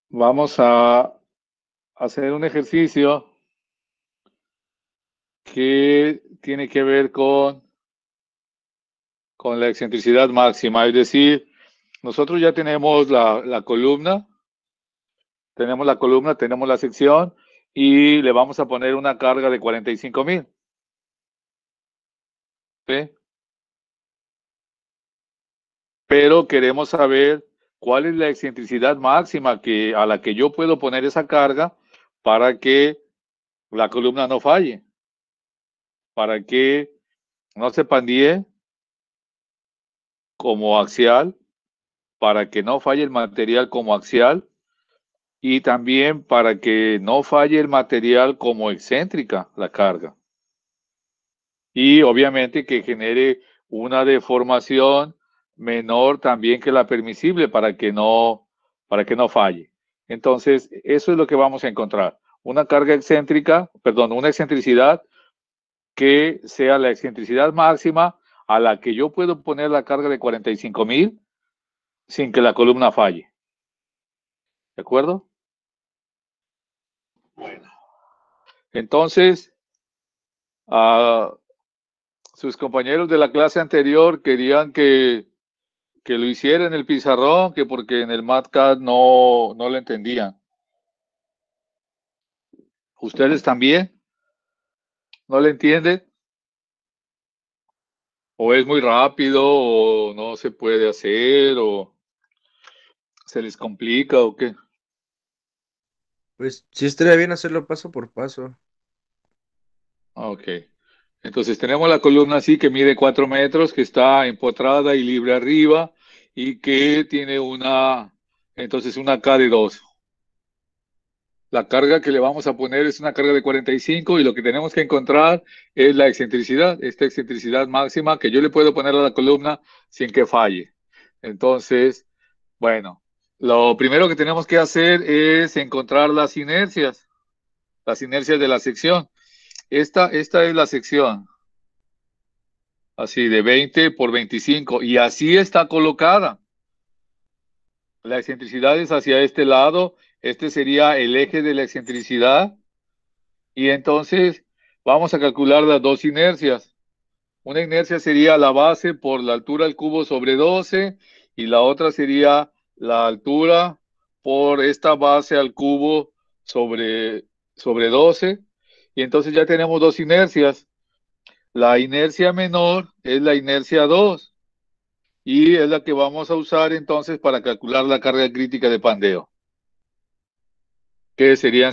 Vamos a hacer un ejercicio que tiene que ver con la excentricidad máxima. Es decir, nosotros ya tenemos la columna, tenemos la sección y le vamos a poner una carga de 45,000. ¿Sí? Pero queremos saber cuál es la excentricidad máxima a la que yo puedo poner esa carga para que la columna no falle, para que no se pandee como axial, para que no falle el material como axial y también para que no falle el material como excéntrica la carga. Y obviamente que genere una deformación menor también que la permisible para que no falle. Entonces, eso es lo que vamos a encontrar. Una carga excéntrica, perdón, una excentricidad que sea la excentricidad máxima a la que yo puedo poner la carga de 45,000 sin que la columna falle. ¿De acuerdo? Entonces, sus compañeros de la clase anterior querían que lo hiciera en el pizarrón, que porque en el MatCat no lo entendían. ¿Ustedes también no le entienden? ¿O es muy rápido, o no se puede hacer, o se les complica, o qué? Pues sí estaría bien hacerlo paso por paso. Ok. Entonces tenemos la columna así que mide 4 metros, que está empotrada y libre arriba, y que tiene entonces una K de 2. La carga que le vamos a poner es una carga de 45 y lo que tenemos que encontrar es la excentricidad, esta excentricidad máxima que yo le puedo poner a la columna sin que falle. Entonces, bueno, lo primero que tenemos que hacer es encontrar las inercias de la sección. Esta es la sección, así de 20 por 25 y así está colocada. La excentricidad es hacia este lado, este sería el eje de la excentricidad. Y entonces vamos a calcular las dos inercias. Una inercia sería la base por la altura al cubo sobre 12 y la otra sería la altura por esta base al cubo sobre 12. Y entonces ya tenemos dos inercias. La inercia menor es la inercia 2 y es la que vamos a usar entonces para calcular la carga crítica de pandeo, que serían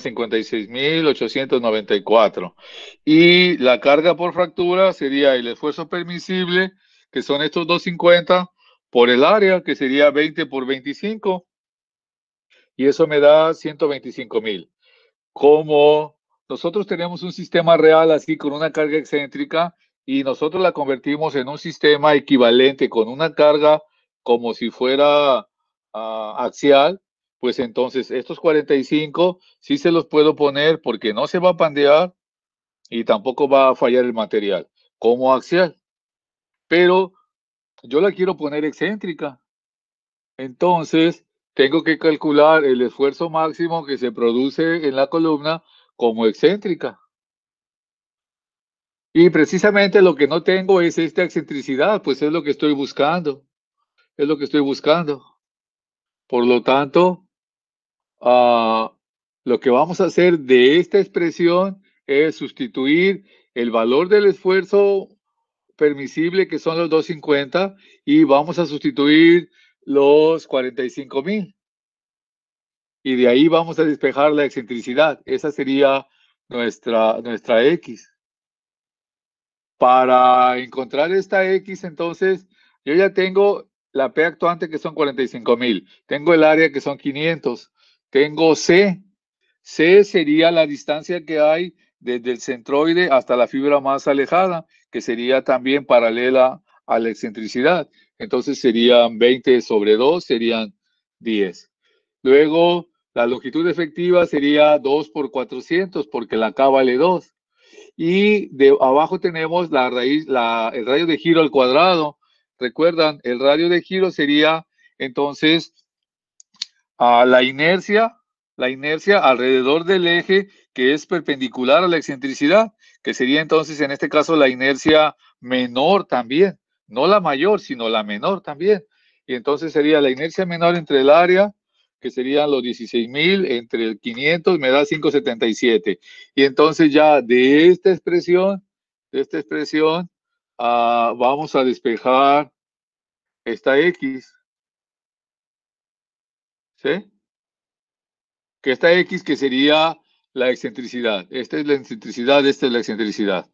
56,894. Y la carga por fractura sería el esfuerzo permisible, que son estos 250, por el área, que sería 20 por 25, y eso me da 125,000. Como nosotros tenemos un sistema real así con una carga excéntrica y nosotros la convertimos en un sistema equivalente con una carga como si fuera axial, pues entonces estos 45 sí se los puedo poner porque no se va a pandear y tampoco va a fallar el material como axial. Pero yo la quiero poner excéntrica. Entonces, tengo que calcular el esfuerzo máximo que se produce en la columna como excéntrica. Y precisamente lo que no tengo es esta excentricidad, pues es lo que estoy buscando, es lo que estoy buscando. Por lo tanto, ah, lo que vamos a hacer de esta expresión es sustituir el valor del esfuerzo permisible, que son los 250, y vamos a sustituir los 45,000. Y de ahí vamos a despejar la excentricidad. Esa sería nuestra X. Para encontrar esta X, entonces, yo ya tengo la P actuante que son 45,000. Tengo el área que son 500. Tengo C. C sería la distancia que hay desde el centroide hasta la fibra más alejada, que sería también paralela a la excentricidad. Entonces serían 20 sobre 2, serían 10. Luego, la longitud efectiva sería 2 por 400, porque la K vale 2. Y de abajo tenemos la raíz, el radio de giro al cuadrado. Recuerdan, el radio de giro sería entonces la inercia la inercia alrededor del eje que es perpendicular a la excentricidad, que sería entonces en este caso la inercia menor también, no la mayor, sino la menor también. Y entonces sería la inercia menor entre el área, que serían los 16.000, entre el 500 me da 577. Y entonces ya de esta expresión, vamos a despejar esta X, ¿sí? Que esta X que sería la excentricidad. Esta es la excentricidad, esta es la excentricidad.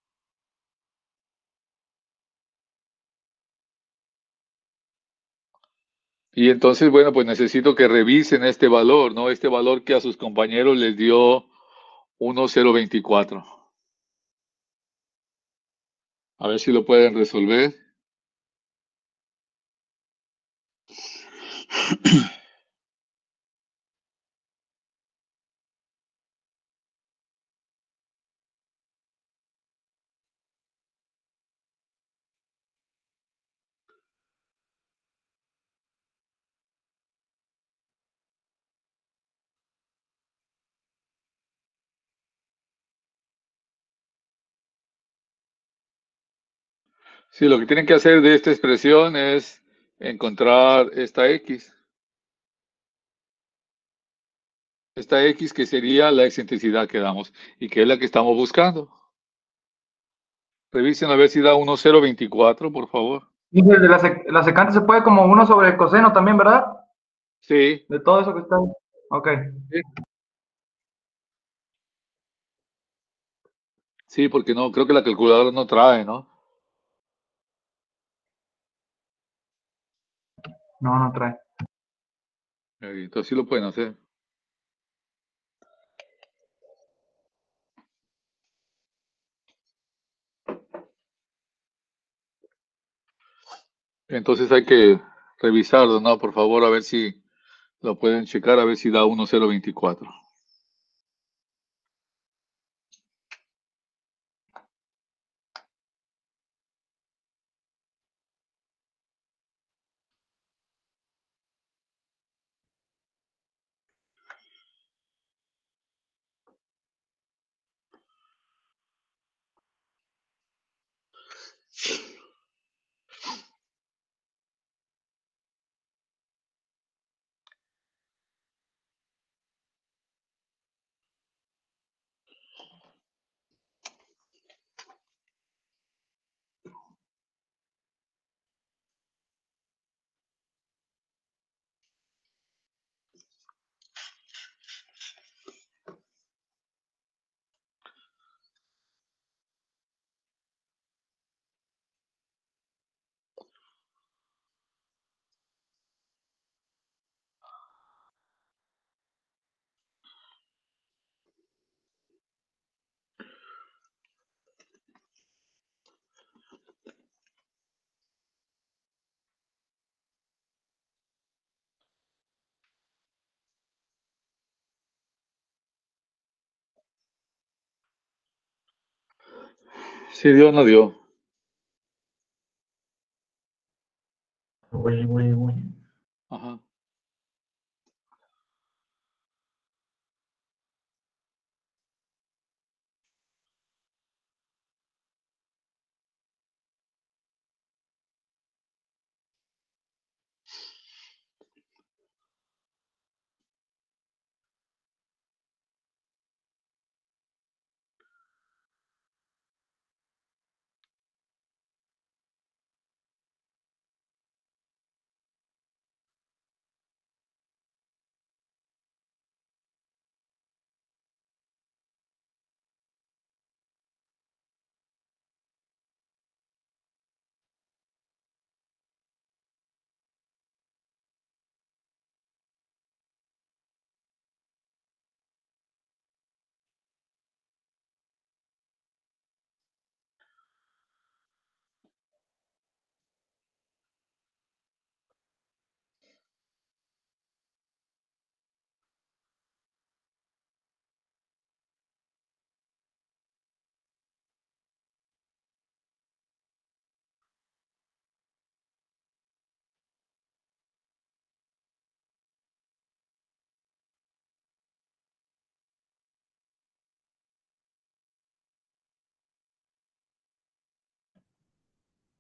Y entonces, bueno, pues necesito que revisen este valor, ¿no? Este valor que a sus compañeros les dio 1,024. A ver si lo pueden resolver. Sí, lo que tienen que hacer de esta expresión es encontrar esta X. Esta X que sería la excentricidad que damos y que es la que estamos buscando. Revisen a ver si da 1,024, por favor. Dice, de la secante se puede como 1 sobre el coseno también, ¿verdad? Sí. De todo eso que está ahí. Ok. Sí, porque no, creo que la calculadora no trae, ¿no? No, no trae. Entonces sí lo pueden hacer. Entonces hay que revisarlo, ¿no? Por favor, a ver si lo pueden checar, a ver si da 1,024. Sí dio o no dio. Uy. Ajá.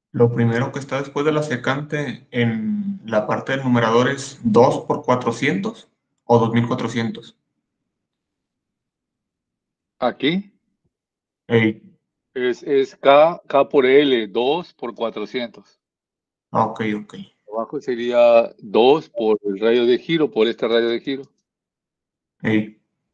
Lo primero que está después de la secante en la parte del numerador es 2 por 400 o 2400. Aquí Ey, es K por L, 2 por 400. ok, ok. Abajo sería 2 por el radio de giro, por este radio de giro. Ey,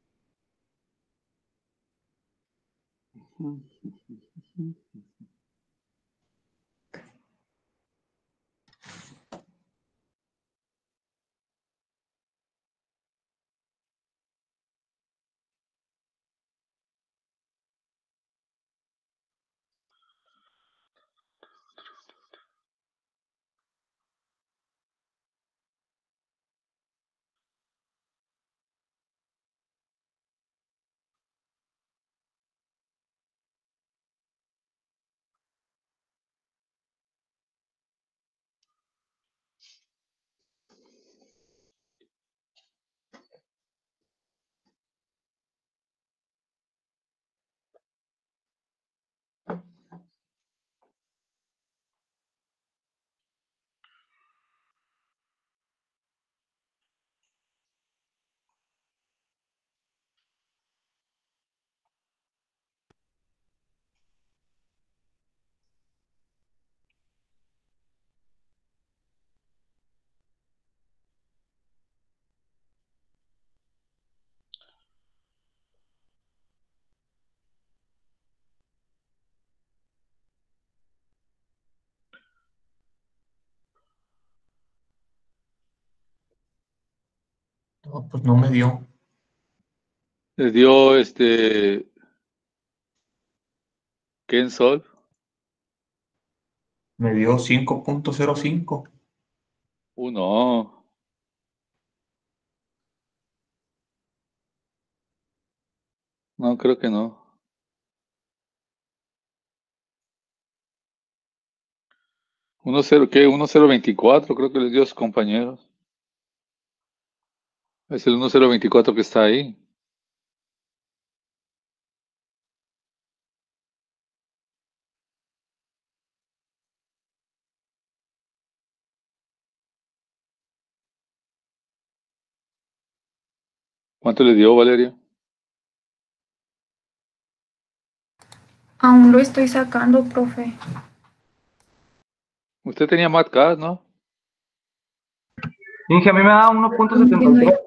no, pues no me dio. Les dio Ken Sol. Me dio 5.05. No, no creo que no. 1.0, ¿qué? 1.024, creo que les dio a sus compañeros. Es el 1.024 que está ahí. ¿Cuánto le dio, Valeria? Aún lo estoy sacando, profe. Usted tenía MatCat, ¿no? Inge, a mí me da No entiendo. 1.73.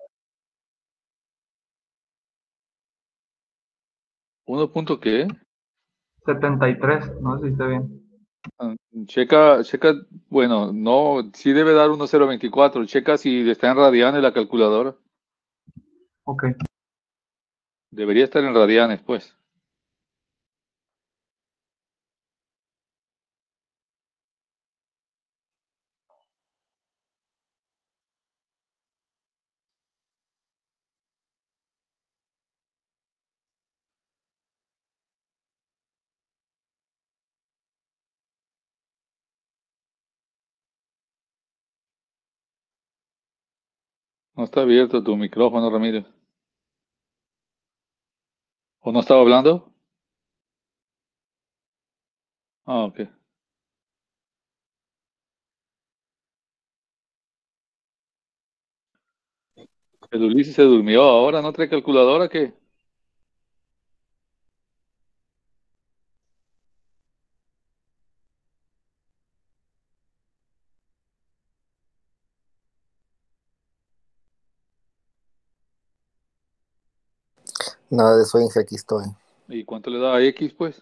1 punto qué? 73, no sé si está bien. Ah, checa, bueno, no, sí debe dar 1.024. Checa si está en radianes la calculadora. Ok. Debería estar en radianes, pues. No está abierto tu micrófono, Ramírez. ¿O no estaba hablando? Ah, ok. El Ulises se durmió. ¿Ahora no trae calculadora? ¿Qué? Nada de eso, Inge, aquí estoy. ¿Y cuánto le da a X, pues?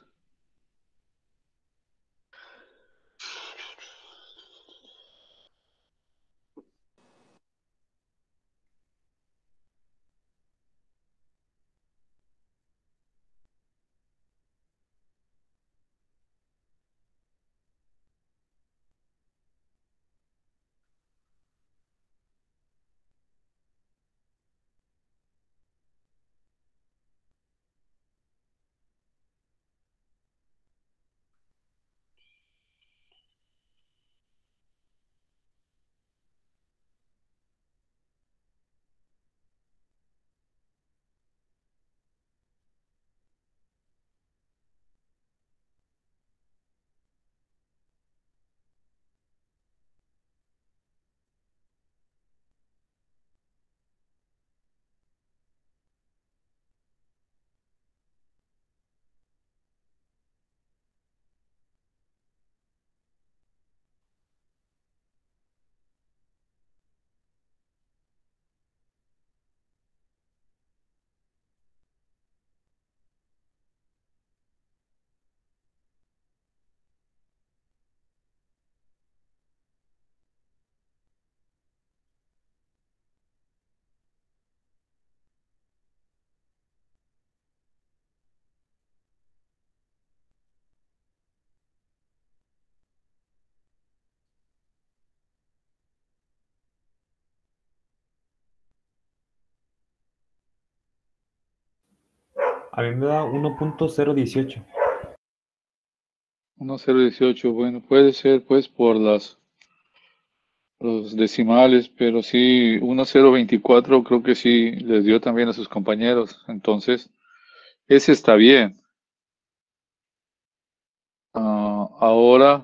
A mí me da 1.018. 1,018, bueno, puede ser pues por los decimales, pero sí, 1,024 creo que sí les dio también a sus compañeros. Entonces, ese está bien. Ahora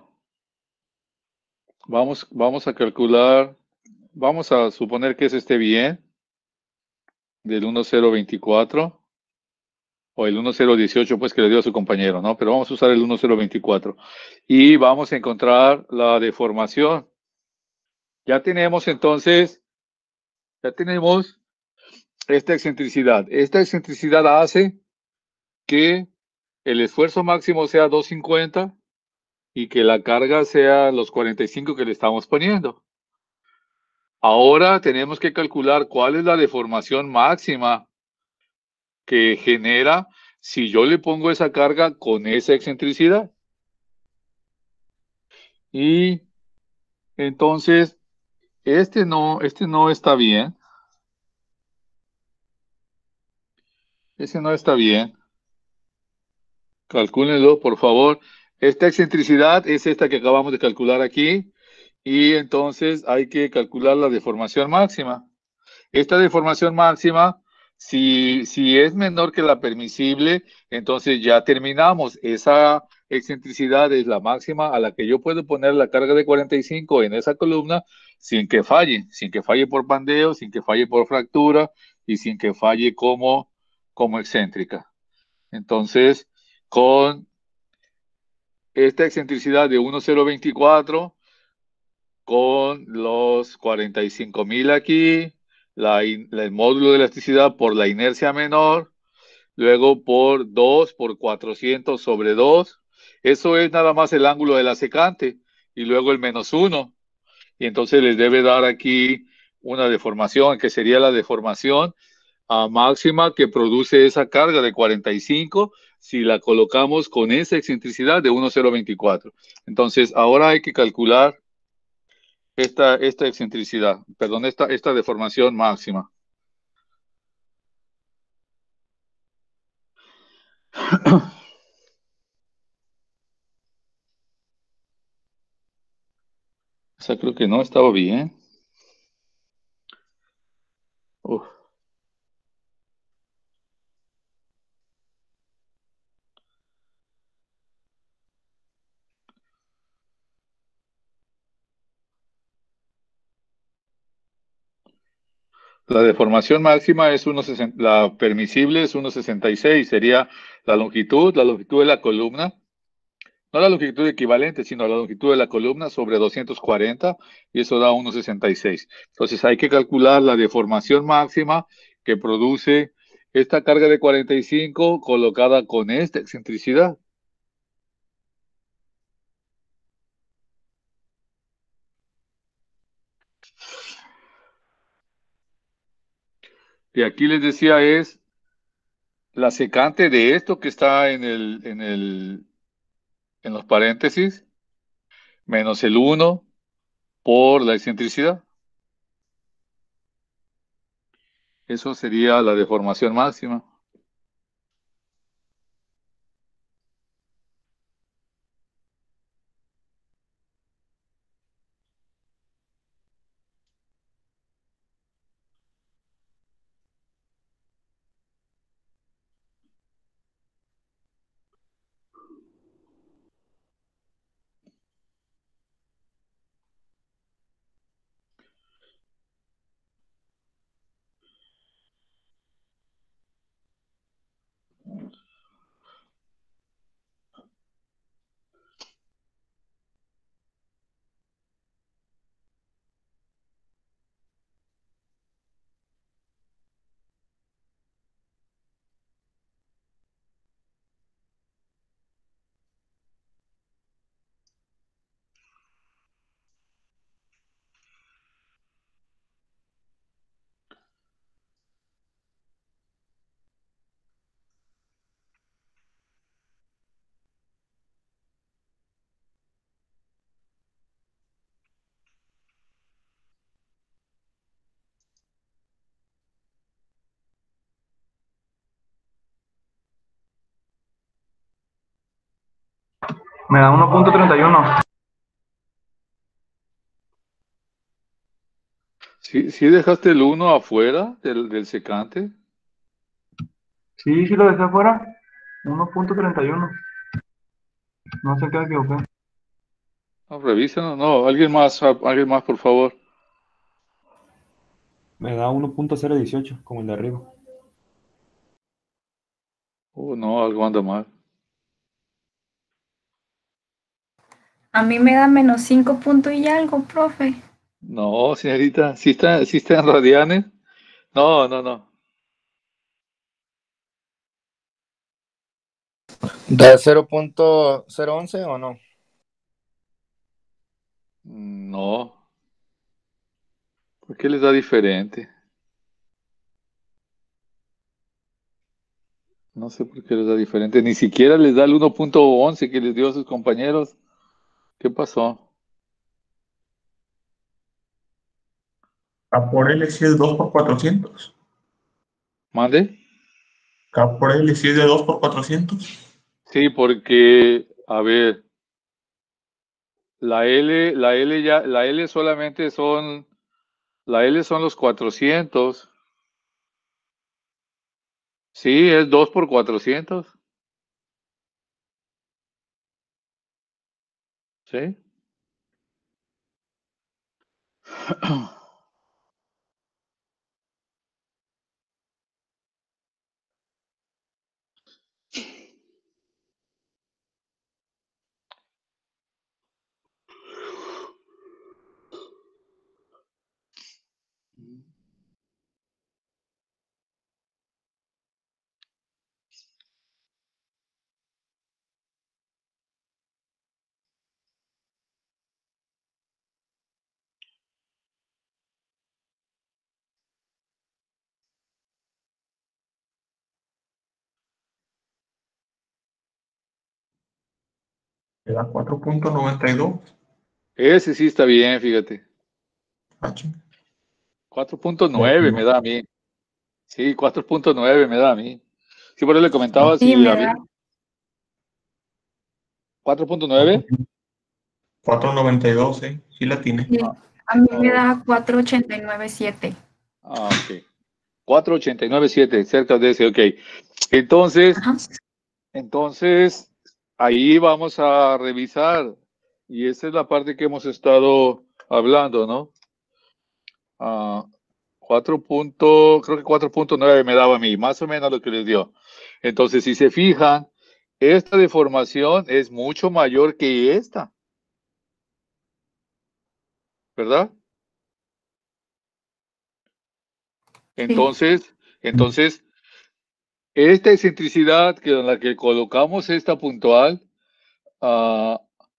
vamos a calcular, vamos a suponer que ese esté bien, del 1,024, o el 1,018 pues que le dio a su compañero, ¿no? Pero vamos a usar el 1,024. Y vamos a encontrar la deformación. Ya tenemos entonces, ya tenemos esta excentricidad. Esta excentricidad hace que el esfuerzo máximo sea 250 y que la carga sea los 45 que le estamos poniendo. Ahora tenemos que calcular cuál es la deformación máxima que genera si yo le pongo esa carga con esa excentricidad. Y entonces, este no está bien. Ese no está bien. Calcúlenlo, por favor. Esta excentricidad es esta que acabamos de calcular aquí. Y entonces hay que calcular la deformación máxima. Esta deformación máxima, si es menor que la permisible, entonces ya terminamos. Esa excentricidad es la máxima a la que yo puedo poner la carga de 45 en esa columna sin que falle por pandeo, sin que falle por fractura y sin que falle como excéntrica. Entonces, con esta excentricidad de 1,024, con los 45.000 aquí, el módulo de elasticidad por la inercia menor, luego por 2 por 400 sobre 2. Eso es nada más el ángulo de la secante, y luego el -1. Y entonces les debe dar aquí una deformación, que sería la deformación máxima que produce esa carga de 45 si la colocamos con esa excentricidad de 1,024. Entonces, ahora hay que calcular esta excentricidad, perdón, esta deformación máxima. Esa creo que no estaba bien. Uf. La deformación máxima es 1,60, la permisible es 1,66, sería la longitud de la columna, no la longitud equivalente, sino la longitud de la columna sobre 240, y eso da 1,66. Entonces hay que calcular la deformación máxima que produce esta carga de 45 colocada con esta excentricidad. Y aquí les decía es la secante de esto que está en los paréntesis, menos el 1 por la excentricidad. Eso sería la deformación máxima. Me da 1.31. ¿Sí dejaste el 1 afuera del secante? Sí, sí lo dejé afuera. 1.31. No sé qué me equivoqué. No, revísenlo. No, alguien más, por favor. Me da 1.018, como el de arriba. No, algo anda mal. A mí me da menos 5 puntos y algo, profe. No, señorita, ¿sí está en radianes? No, no, no. ¿Da 0.011 o no? No. ¿Por qué les da diferente? No sé por qué les da diferente. Ni siquiera les da el 1.11 que les dio a sus compañeros. ¿Qué pasó? K por L si es 2 por 400. ¿Mande? K por L si es de 2 por 400. Sí, porque, a ver, la L solamente la L son los 400. Sí, es 2 por 400. ¿Sí? Me da 4.92. Ese sí está bien, fíjate. H. 4.9 me da a mí. Sí, 4.9 me da a mí. Sí, por eso le comentaba Sí, si me había da. 4.9. 4.92, sí la tiene. Sí, a mí me Oh, da 4.897. ok. 4.897, cerca de ese, ok. Entonces, Ajá. entonces, ahí vamos a revisar. Y esa es la parte que hemos estado hablando, ¿no? Ah, creo que 4.9 me daba a mí, más o menos lo que les dio. Entonces, si se fijan, esta deformación es mucho mayor que esta, ¿verdad? Sí, Entonces, esta excentricidad en la que colocamos esta puntual, ah,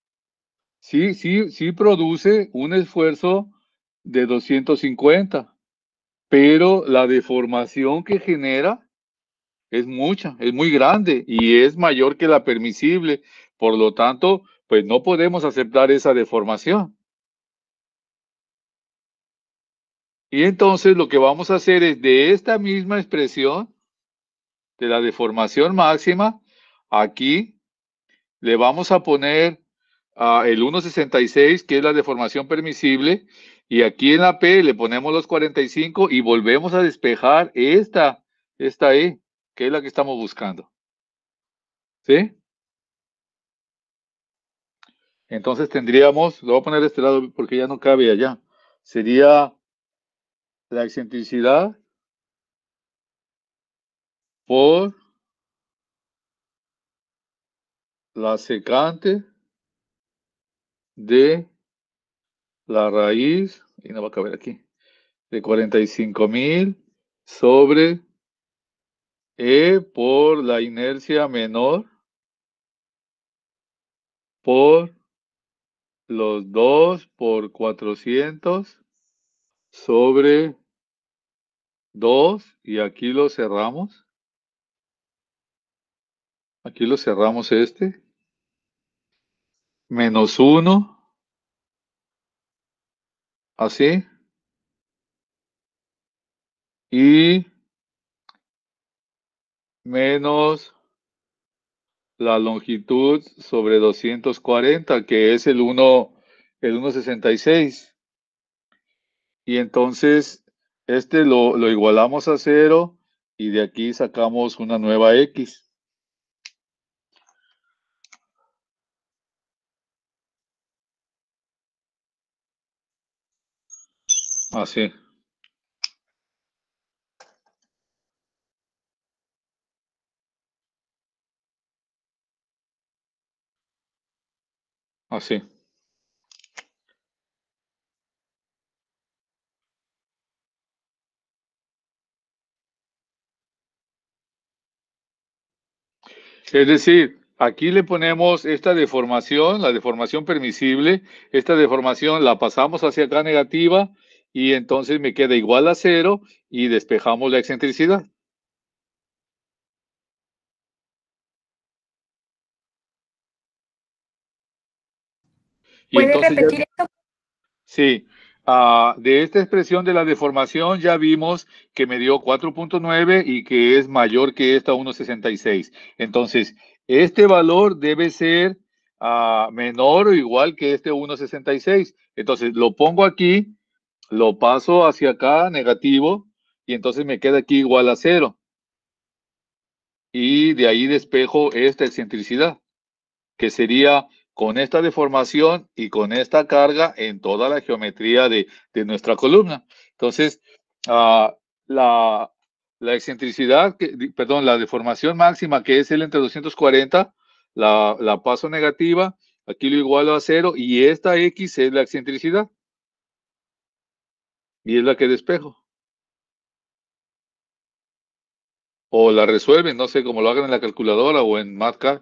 sí produce un esfuerzo de 250, pero la deformación que genera es mucha, es muy grande y es mayor que la permisible. Por lo tanto, pues no podemos aceptar esa deformación. Y entonces lo que vamos a hacer es de esta misma expresión de la deformación máxima, aquí le vamos a poner el 1.66, que es la deformación permisible, y aquí en la P le ponemos los 45 y volvemos a despejar esta E, que es la que estamos buscando. ¿Sí? Entonces tendríamos, lo voy a poner de este lado porque ya no cabe allá, sería la excentricidad por la secante de la raíz, y no va a caber aquí, de 45,000 sobre E por la inercia menor por los 2 por 400 sobre 2, y aquí lo cerramos. Aquí lo cerramos menos 1, así, y menos la longitud sobre 240, que es el 1,66. Y entonces este lo igualamos a 0 y de aquí sacamos una nueva X. Así. Así. Es decir, aquí le ponemos esta deformación, la deformación permisible. Esta deformación la pasamos hacia acá negativa y entonces me queda igual a 0 y despejamos la excentricidad. Y ¿Puede entonces ya, repetir esto? sí, de esta expresión de la deformación ya vimos que me dio 4.9 y que es mayor que esta 1,66. Entonces, este valor debe ser menor o igual que este 1,66. Entonces, lo pongo aquí, lo paso hacia acá, negativo, y entonces me queda aquí igual a 0. Y de ahí despejo esta excentricidad, que sería con esta deformación y con esta carga en toda la geometría de nuestra columna. Entonces, la excentricidad, perdón, la deformación máxima, que es el entre 240, la paso negativa, aquí lo igualo a 0, y esta X es la excentricidad. Y es la que despejo. O la resuelven, no sé, cómo lo hagan en la calculadora o en MATCAD.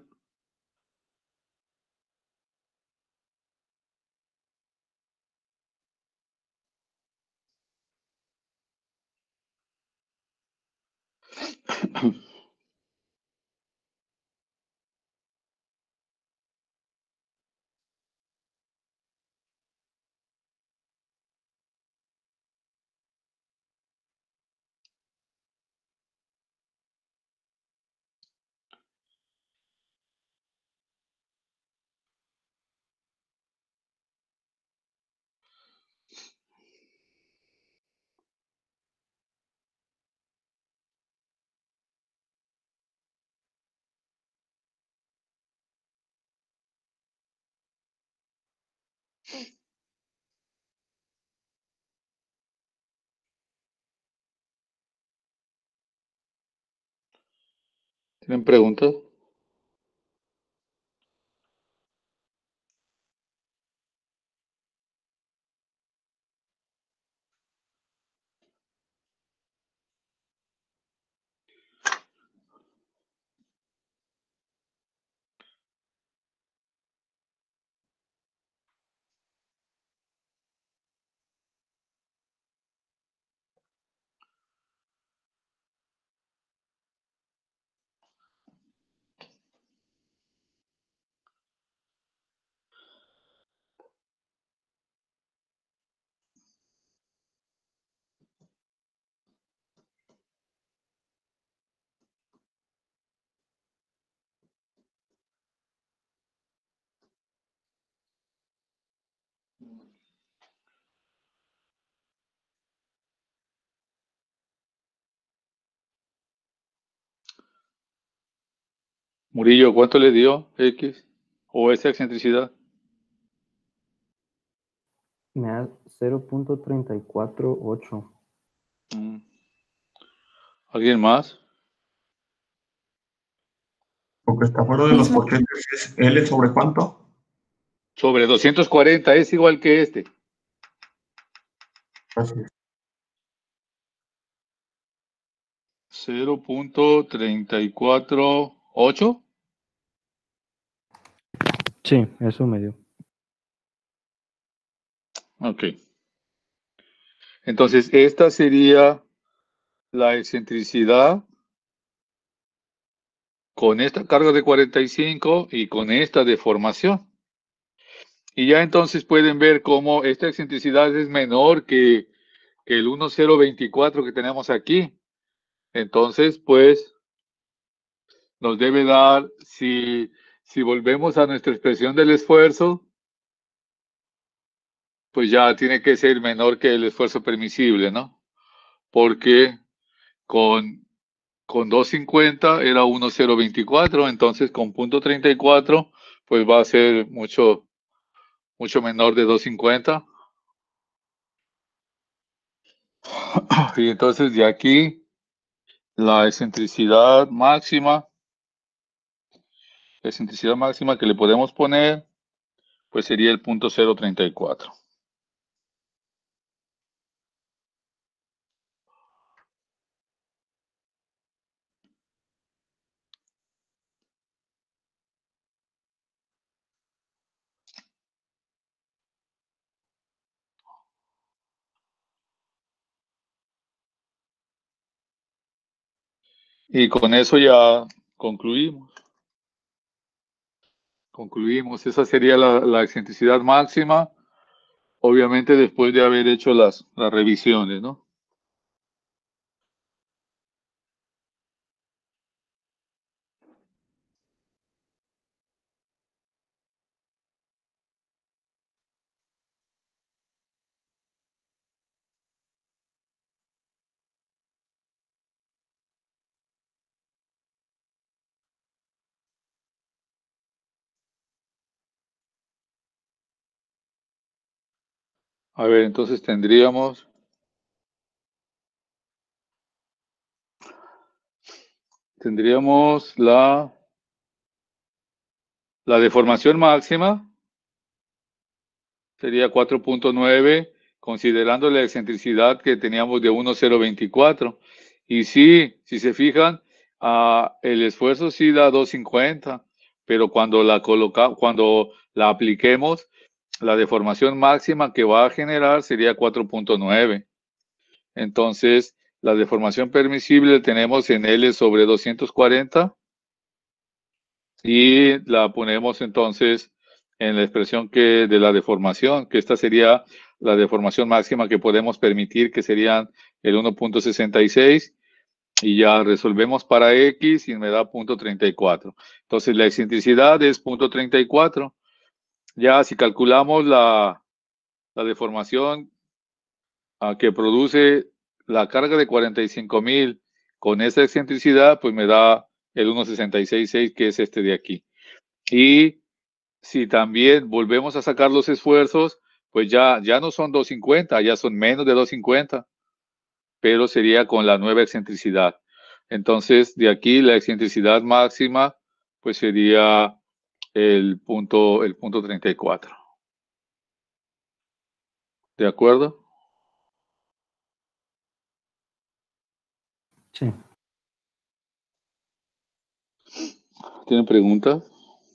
¿Tienen preguntas? Murillo, ¿cuánto le dio X o esa excentricidad? Me da 0.348. ¿Alguien más? Lo que está fuera de los Mismo. porcentajes es L sobre cuánto. Sobre 240 es igual que este. Gracias. 0.348. Sí, eso me dio. Ok. Entonces, esta sería la excentricidad con esta carga de 45 y con esta deformación. Y ya entonces pueden ver cómo esta excentricidad es menor que el 1,024 que tenemos aquí. Entonces, pues, nos debe dar, si volvemos a nuestra expresión del esfuerzo, pues ya tiene que ser menor que el esfuerzo permisible, ¿no? Porque con 250 era 1,024, entonces con .34 pues va a ser mucho menor de 250. Y entonces de aquí la excentricidad máxima que le podemos poner pues sería el .034. Y con eso ya concluimos. Esa sería la excentricidad máxima, obviamente después de haber hecho las revisiones, ¿no? A ver, entonces tendríamos la deformación máxima, sería 4.9, considerando la excentricidad que teníamos de 1,024. Y sí, si se fijan, el esfuerzo sí da 250, pero cuando la apliquemos, la deformación máxima que va a generar sería 4.9. Entonces, la deformación permisible tenemos en L sobre 240 y la ponemos entonces en la expresión de la deformación, que esta sería la deformación máxima que podemos permitir, que serían el 1.66, y ya resolvemos para X y me da 0.34. Entonces, la excentricidad es 0.34. Ya si calculamos la deformación que produce la carga de 45,000 con esa excentricidad, pues me da el 1,666, que es este de aquí. Y si también volvemos a sacar los esfuerzos, pues ya no son 250, ya son menos de 250, pero sería con la nueva excentricidad. Entonces, de aquí la excentricidad máxima, pues sería el punto 34. ¿De acuerdo? Sí. ¿Tienen preguntas?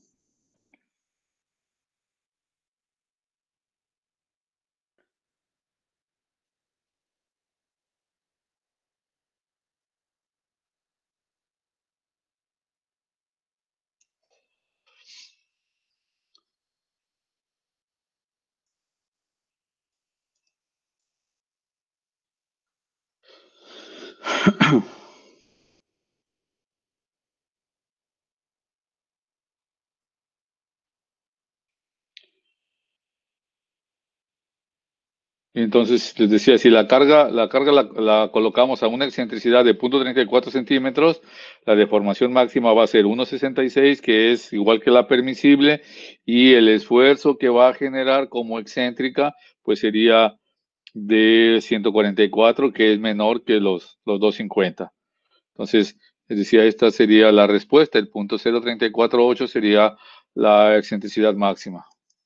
Entonces, les decía, si la carga la colocamos a una excentricidad de 0.34 centímetros, la deformación máxima va a ser 1,66, que es igual que la permisible, y el esfuerzo que va a generar como excéntrica, pues sería de 144, que es menor que los 250. Entonces, les decía, esta sería la respuesta, el 0.0348 sería la excentricidad máxima.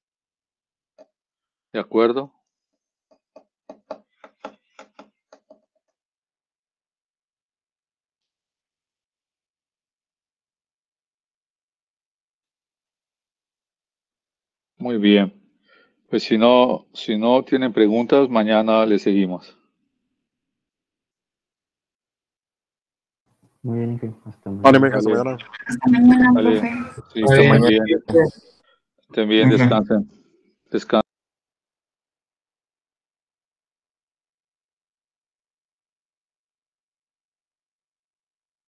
¿De acuerdo? Muy bien. Pues si no tienen preguntas, mañana le seguimos. Muy bien, Inge. Hasta Vale, mañana. hasta Vale. mañana. Hasta mañana, Vale. profe. Sí, Muy bien. estén bien, Muy bien. descansen.